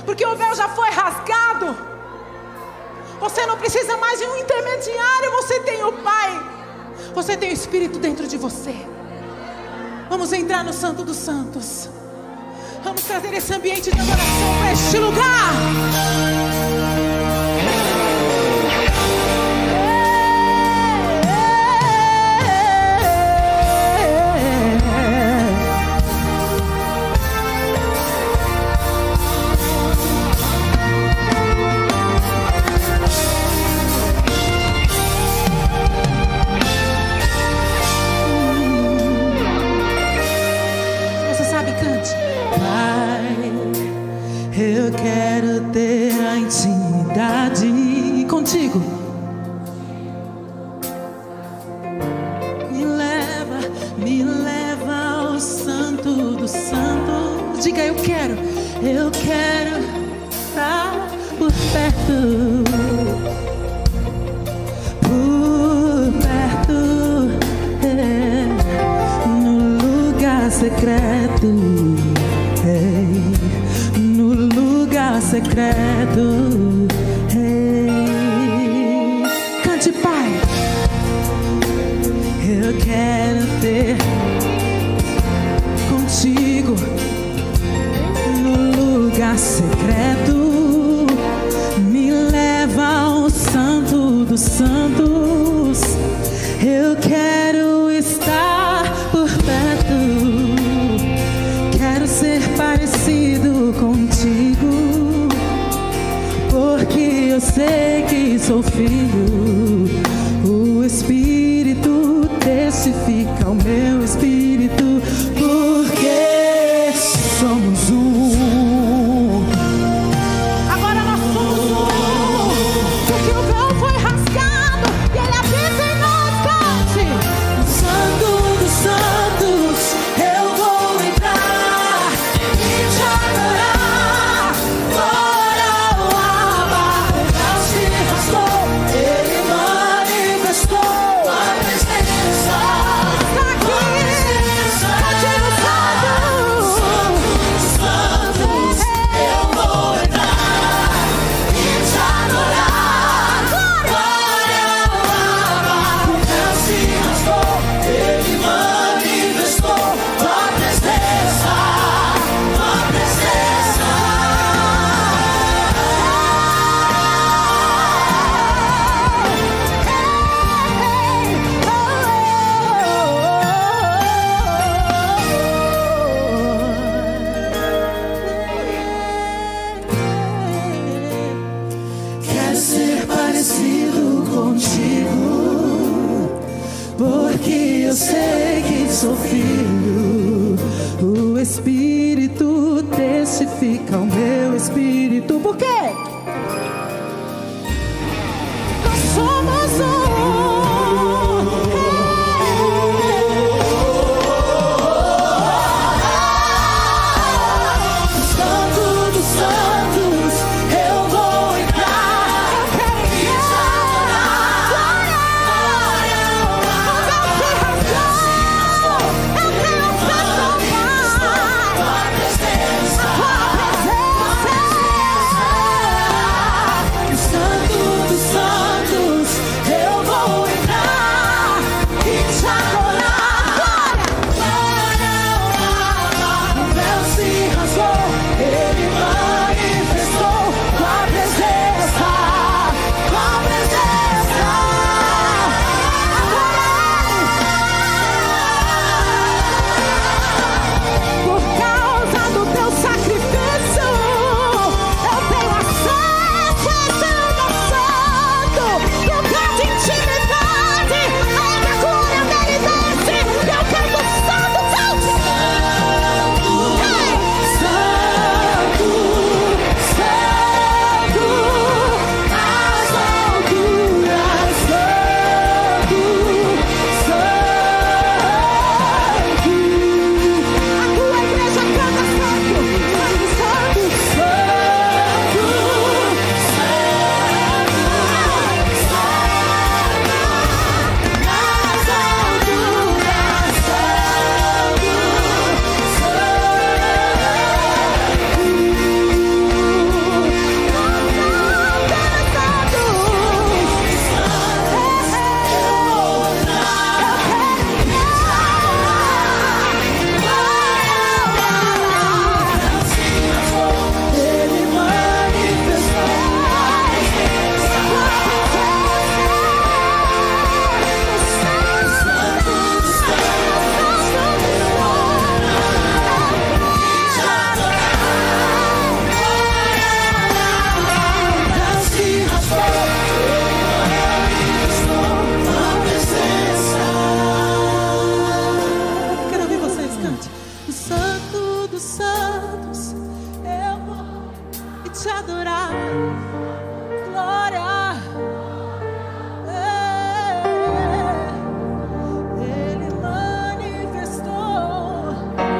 porque o véu já foi rasgado. Você não precisa mais de um intermediário. Você tem o Pai, você tem o Espírito dentro de você. Vamos entrar no Santo dos Santos. Vamos trazer esse ambiente de adoração para este lugar. Eu quero ter a intimidade contigo. Me leva ao Santo dos Santos. Diga, eu quero estar por perto. No lugar secreto. Secreto, hey. Cante, Pai. Eu quero ter contigo no lugar secreto. Me leva ao Santo dos Santos. Eu quero estar por perto. Quero ser parecido contigo. Porque eu sei que sou filho. O Espírito testifica o meu espírito. Porque somos um. Agora nós somos um. Porque o véu foi rasgado e Ele habita em nós. Cante. No Santo dos Santos eu vou entrar e te adorar. Porque eu sei que sou filho. O Espírito testifica o meu espírito. Por quê? Nós somos um. Santo dos Santos eu vou entrar. te adorar. Glória. Ele manifestou.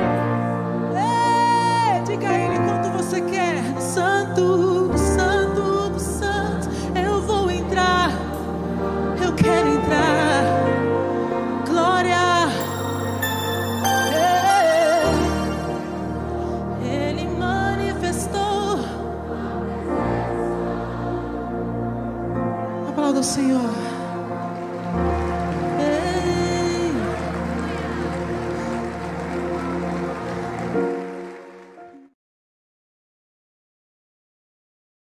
Diga a Ele quanto você quer. Santo, Santo dos Santos, eu vou entrar. Eu quero entrar. Glória. Ele manifestou. Aplauda o Senhor.